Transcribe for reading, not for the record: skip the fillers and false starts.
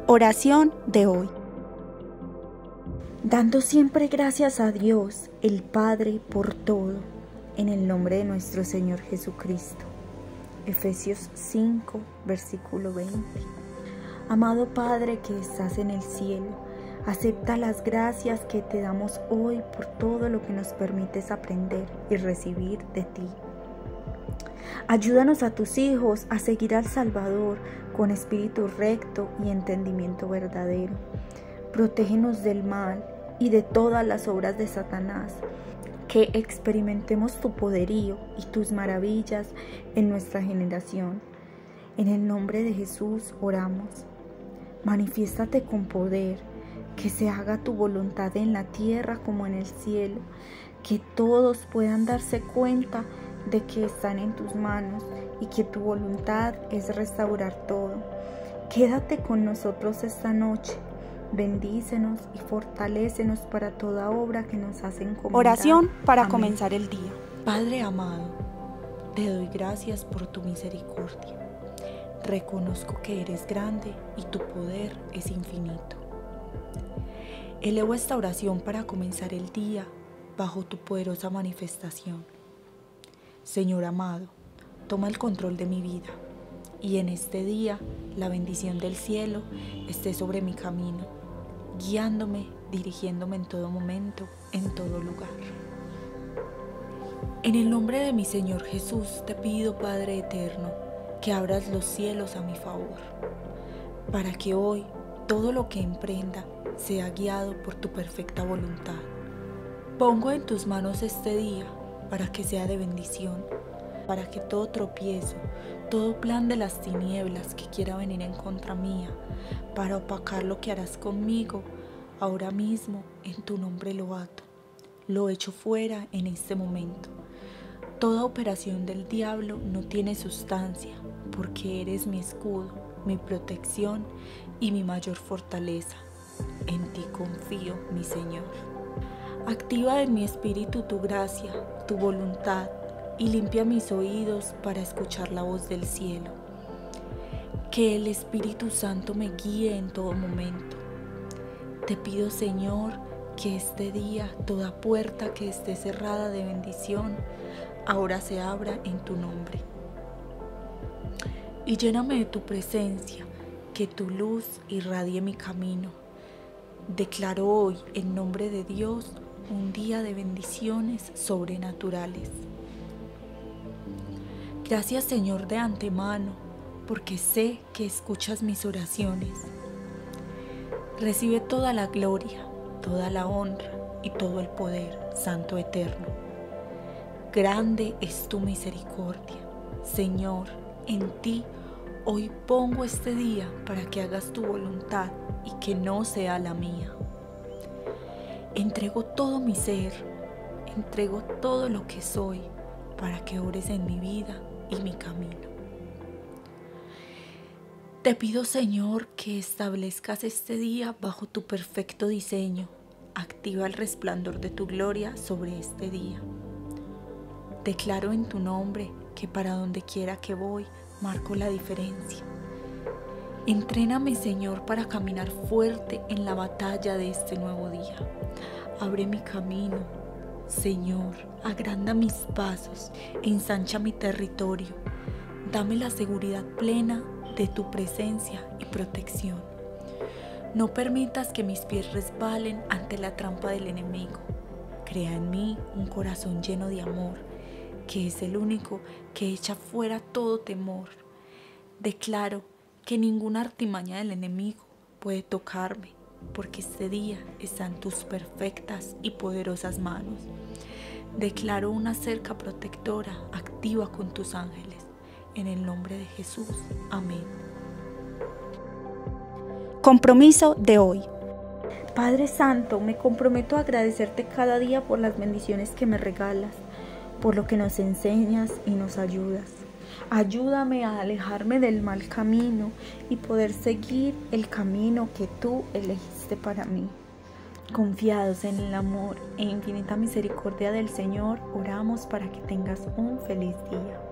Oración de hoy. Dando siempre gracias a Dios, el Padre, por todo, en el nombre de nuestro Señor Jesucristo. Efesios 5, versículo 20. Amado Padre que estás en el cielo, acepta las gracias que te damos hoy por todo lo que nos permites aprender y recibir de ti. Ayúdanos a tus hijos a seguir al Salvador con espíritu recto y entendimiento verdadero. Protégenos del mal y de todas las obras de Satanás, que experimentemos tu poderío y tus maravillas en nuestra generación. En el nombre de Jesús oramos. Manifiéstate con poder, que se haga tu voluntad en la tierra como en el cielo, que todos puedan darse cuenta de que están en tus manos y que tu voluntad es restaurar todo. Quédate con nosotros esta noche. Bendícenos y fortalécenos para toda obra que nos has encomendado. Oración para Amén. comenzar el día. Padre amado, te doy gracias por tu misericordia. Reconozco que eres grande y tu poder es infinito. Elevo esta oración para comenzar el día bajo tu poderosa manifestación. Señor amado, toma el control de mi vida y en este día la bendición del cielo esté sobre mi camino, guiándome, dirigiéndome en todo momento, en todo lugar. En el nombre de mi Señor Jesús te pido, Padre eterno, que abras los cielos a mi favor, para que hoy todo lo que emprenda sea guiado por tu perfecta voluntad. Pongo en tus manos este día para que sea de bendición, para que todo tropiezo, todo plan de las tinieblas que quiera venir en contra mía, para opacar lo que harás conmigo, ahora mismo en tu nombre lo ato, lo echo fuera en este momento. Toda operación del diablo no tiene sustancia, porque eres mi escudo, mi protección y mi mayor fortaleza. En ti confío, mi Señor. Activa en mi espíritu tu gracia, tu voluntad, y limpia mis oídos para escuchar la voz del cielo. Que el Espíritu Santo me guíe en todo momento. Te pido, Señor, que este día toda puerta que esté cerrada de bendición ahora se abra en tu nombre. Y lléname de tu presencia, que tu luz irradie mi camino. Declaro hoy, en nombre de Dios, un día de bendiciones sobrenaturales. Gracias, Señor, de antemano, porque sé que escuchas mis oraciones. Recibe toda la gloria, toda la honra y todo el poder, Santo Eterno. Grande es tu misericordia. Señor, en ti hoy pongo este día para que hagas tu voluntad y que no sea la mía. Entrego todo mi ser, entrego todo lo que soy para que obres en mi vida y mi camino. Te pido, Señor, que establezcas este día bajo tu perfecto diseño. Activa el resplandor de tu gloria sobre este día. Declaro en tu nombre que para donde quiera que voy, marco la diferencia. Entréname, Señor, para caminar fuerte en la batalla de este nuevo día. Abre mi camino, Señor, agranda mis pasos, ensancha mi territorio. Dame la seguridad plena de tu presencia y protección. No permitas que mis pies resbalen ante la trampa del enemigo. Crea en mí un corazón lleno de amor, que es el único que echa fuera todo temor. Declaro que ninguna artimaña del enemigo puede tocarme, porque este día está en tus perfectas y poderosas manos. Declaro una cerca protectora activa con tus ángeles. En el nombre de Jesús. Amén. Compromiso de hoy. Padre Santo, me comprometo a agradecerte cada día por las bendiciones que me regalas, por lo que nos enseñas y nos ayudas. Ayúdame a alejarme del mal camino y poder seguir el camino que tú elegiste para mí. Confiados en el amor e infinita misericordia del Señor, oramos para que tengas un feliz día.